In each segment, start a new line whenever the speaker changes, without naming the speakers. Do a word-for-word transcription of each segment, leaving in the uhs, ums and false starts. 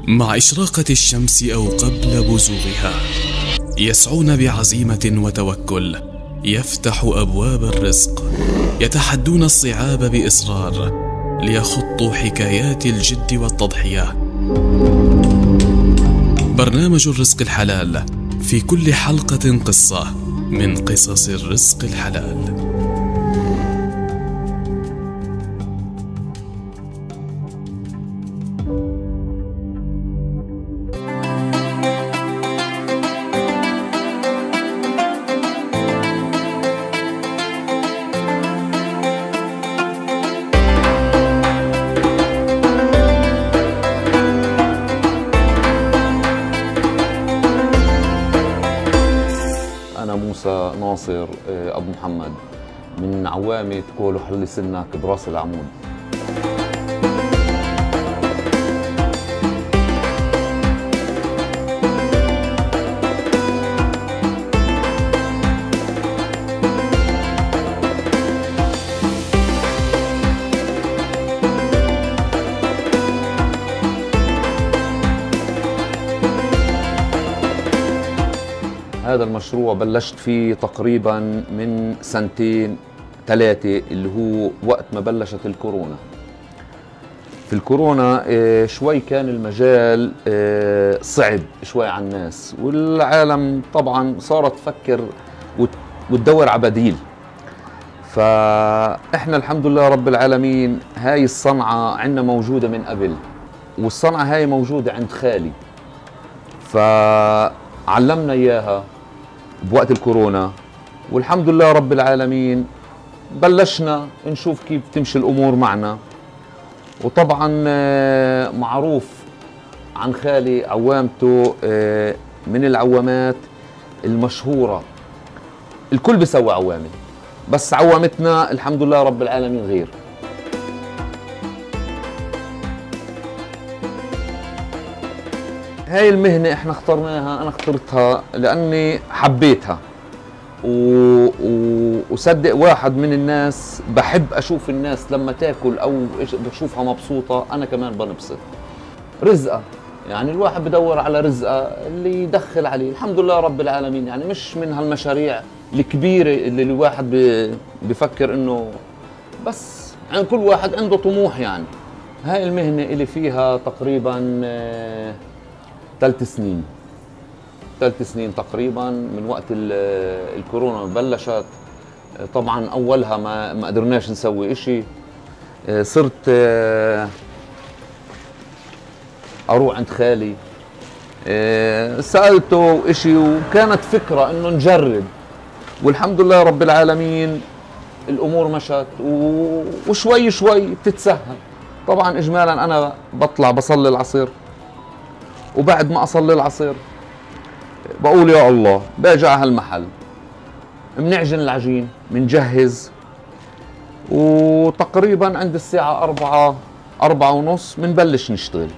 مع إشراقة الشمس أو قبل بزوغها يسعون بعزيمة وتوكل، يفتح أبواب الرزق، يتحدون الصعاب بإصرار ليخطوا حكايات الجد والتضحية. برنامج الرزق الحلال، في كل حلقة قصة من قصص الرزق الحلال.
أنا موسى ناصر أبو محمد من عوامة كولو حل سنك براس العمود. هذا المشروع بلشت فيه تقريبا من سنتين ثلاثة، اللي هو وقت ما بلشت الكورونا. في الكورونا شوي كان المجال صعب شوي على الناس، والعالم طبعا صارت تفكر وتدور على بديل. فإحنا الحمد لله رب العالمين هاي الصنعة عندنا موجودة من قبل، والصنعة هاي موجودة عند خالي، فعلمنا إياها بوقت الكورونا، والحمد لله رب العالمين بلشنا نشوف كيف تمشي الأمور معنا. وطبعا معروف عن خالي عوامته من العوامات المشهورة، الكل بيسوي عوامة، بس عوامتنا الحمد لله رب العالمين غير. هاي المهنة احنا اخترناها، انا اخترتها لاني حبيتها، و... و... وصدق واحد من الناس بحب اشوف الناس لما تاكل او بشوفها مبسوطة انا كمان بنبسط. رزقة، يعني الواحد بدور على رزقة اللي يدخل عليه، الحمد لله رب العالمين. يعني مش من هالمشاريع الكبيرة اللي الواحد ب... بفكر انه بس، يعني كل واحد عنده طموح. يعني هاي المهنة اللي فيها تقريبا ثلاث سنين ثلاث سنين تقريبا من وقت الكورونا بلشت. طبعا اولها ما ما قدرناش نسوي اشي، صرت اروح عند خالي سالته اشي، وكانت فكره انه نجرب، والحمد لله رب العالمين الامور مشت وشوي شوي بتتسهل. طبعا اجمالا انا بطلع بصلي العصر، وبعد ما اصلي العصر بقول يا الله باجي على هالمحل، بنعجن العجين، بنجهز، وتقريبا عند الساعة أربعة أربعة ونص بنبلش نشتغل.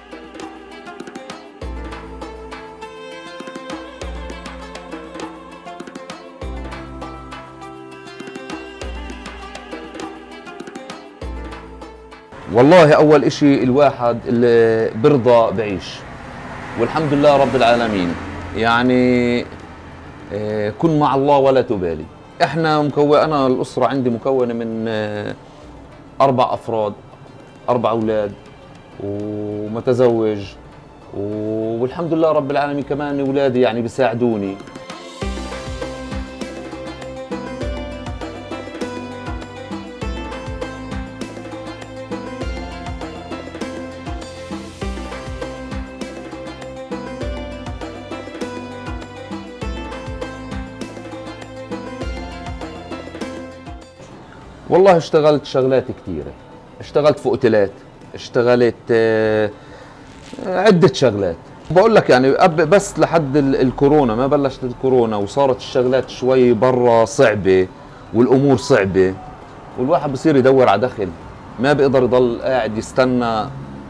والله أول إشي الواحد اللي برضى بعيش، والحمد لله رب العالمين. يعني كن مع الله ولا تبالي. احنا مكون، انا الاسره عندي مكونه من اربع افراد، اربع اولاد ومتزوج، والحمد لله رب العالمين كمان اولادي يعني بيساعدوني. والله اشتغلت شغلات كثيرة، اشتغلت في اوتيلات، اشتغلت اه عدة شغلات. بقول لك يعني بس لحد الكورونا، ما بلشت الكورونا وصارت الشغلات شوي برا صعبة والامور صعبة، والواحد بصير يدور على دخل، ما بيقدر يضل قاعد يستنى.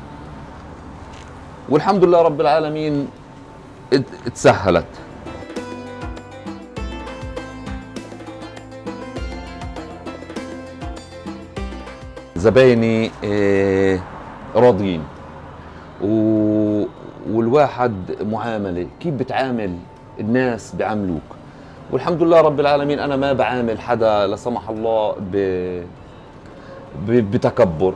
والحمد لله رب العالمين اتسهلت. زبايني راضيين، و... والواحد معاملة كيف بتعامل الناس بيعاملوك. والحمد لله رب العالمين أنا ما بعامل حدا لا سمح الله ب... ب... بتكبر،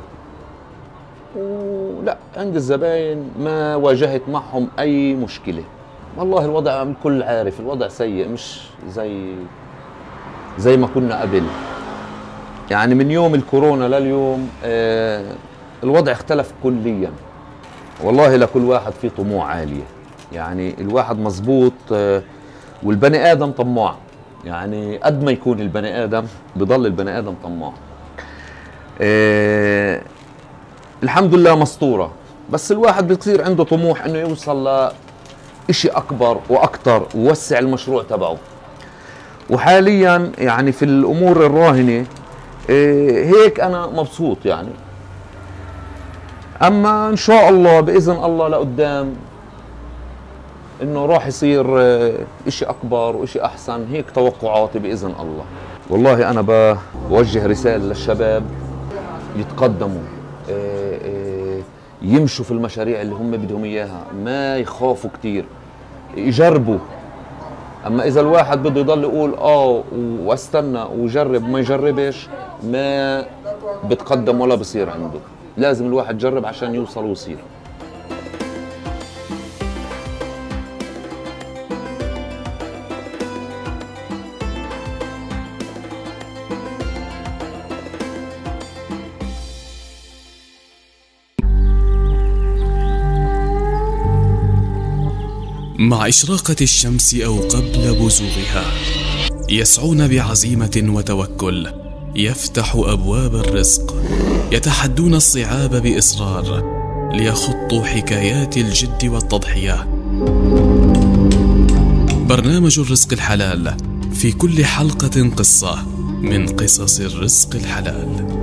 ولا عند الزباين ما واجهت معهم أي مشكلة. والله الوضع الكل عارف الوضع سيء، مش زي زي ما كنا قبل. يعني من يوم الكورونا لليوم آه الوضع اختلف كليا. والله لكل واحد فيه طموح عالية، يعني الواحد مزبوط آه والبني آدم طماع. يعني قد ما يكون البني آدم بضل البني آدم طماع. آه الحمد لله مسطورة، بس الواحد بتصير عنده طموح انه يوصل لإشي أكبر وأكتر ووسع المشروع تبعه. وحاليا يعني في الأمور الراهنة هيك أنا مبسوط يعني. أما إن شاء الله بإذن الله لقدام إنه راح يصير إشي أكبر وإشي أحسن، هيك توقعاتي بإذن الله. والله أنا بوجه رسالة للشباب يتقدموا، يمشوا في المشاريع اللي هم بدهم إياها، ما يخافوا كتير، يجربوا. اما اذا الواحد بده يضل يقول اه واستنى وجرب ما يجربش، ما بتقدم ولا بصير عنده. لازم الواحد يجرب عشان يوصل ويصير.
مع إشراقة الشمس أو قبل بزوغها يسعون بعزيمة وتوكل، يفتح أبواب الرزق، يتحدون الصعاب بإصرار ليخطوا حكايات الجد والتضحية. برنامج الرزق الحلال، في كل حلقة قصة من قصص الرزق الحلال.